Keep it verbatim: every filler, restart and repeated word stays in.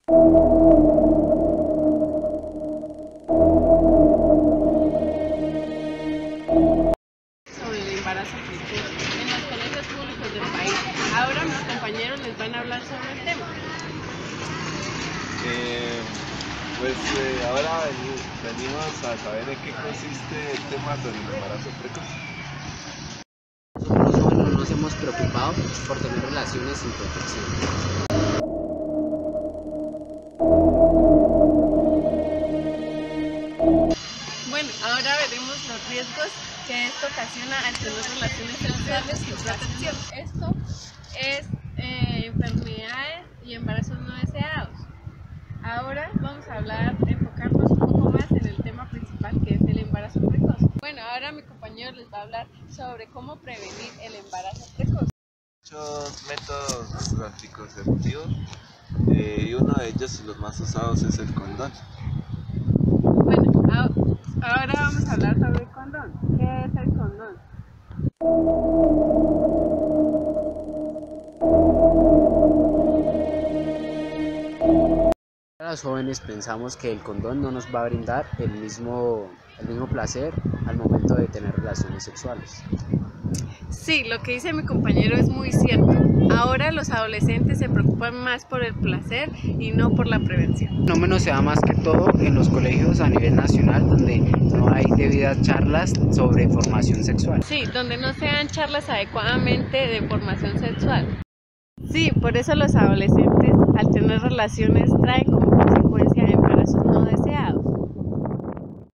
Sobre el embarazo precoz en los colegios públicos del país. Ahora mis compañeros les van a hablar sobre el tema. Eh, pues eh, ahora veni- venimos a saber en qué consiste el tema sobre el embarazo precoz. Nosotros los jóvenes nos hemos preocupado por tener relaciones sin protección. Bueno, ahora veremos los riesgos que esto ocasiona al tener relaciones sexuales sin protección. Esto es eh, enfermedades y embarazos no deseados. Ahora vamos a hablar, enfocarnos un poco más en el tema principal, que es el embarazo precoz. Bueno, ahora mi compañero les va a hablar sobre cómo prevenir el embarazo precoz. Muchos métodos anticonceptivos eh, y uno de ellos, y los más usados, es el condón. Bueno, ahora vamos a hablar sobre el condón. ¿Qué es el condón? Los jóvenes pensamos que el condón no nos va a brindar el mismo, el mismo placer al momento de tener relaciones sexuales. Sí, lo que dice mi compañero es muy cierto. Ahora los adolescentes se preocupan más por el placer y no por la prevención. El fenómeno se da más que todo en los colegios a nivel nacional, donde no hay debidas charlas sobre formación sexual. Sí, donde no se dan charlas adecuadamente de formación sexual. Sí, por eso los adolescentes al tener relaciones traen como